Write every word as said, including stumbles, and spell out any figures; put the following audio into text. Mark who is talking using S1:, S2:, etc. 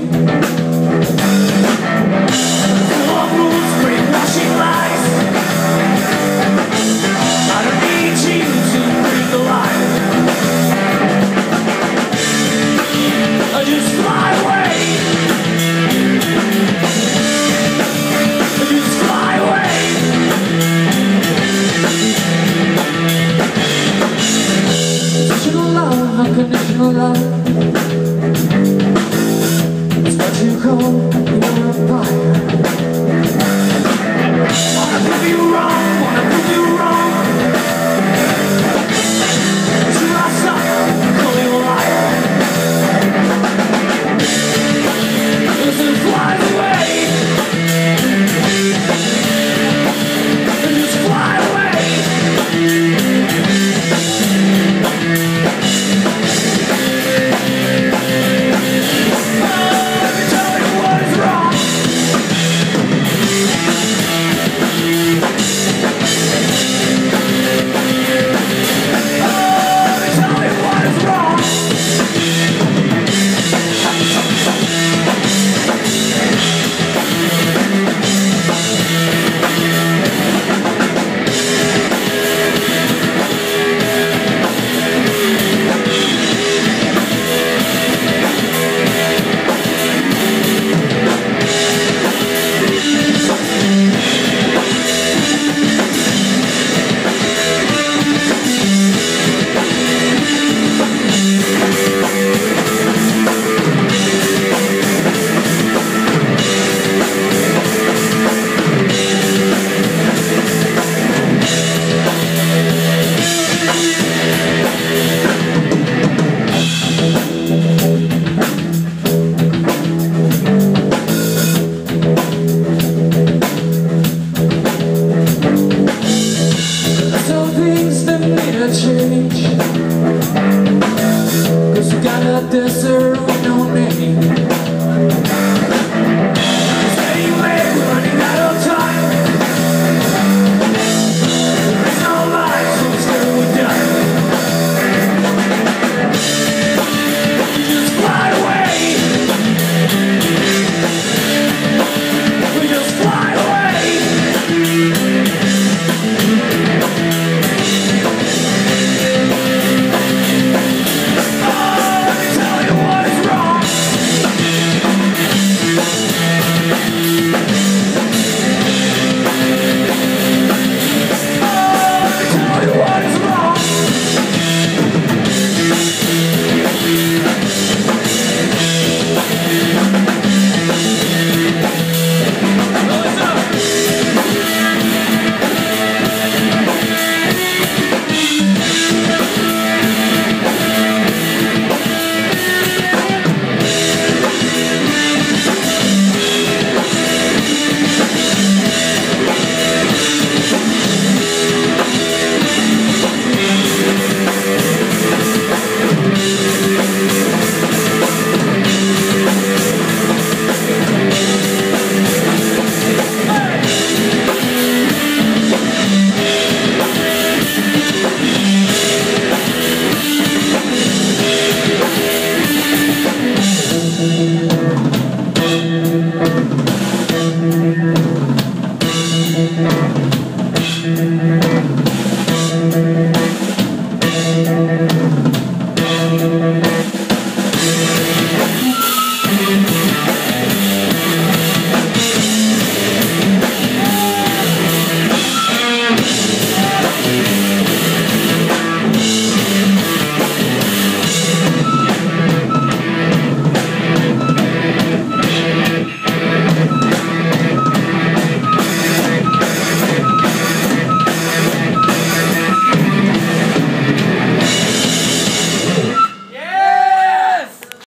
S1: Full of rules, brainwashing lies. I don't need you to bring the light. I just fly away. I just fly away. Conditional love, unconditional love. It's what you call your fire. Wanna prove you wrong, wanna prove you wrong. Till I suck, call you a liar. Listen, fly away. Just fly away. Change, 'cause you got a desert with no name.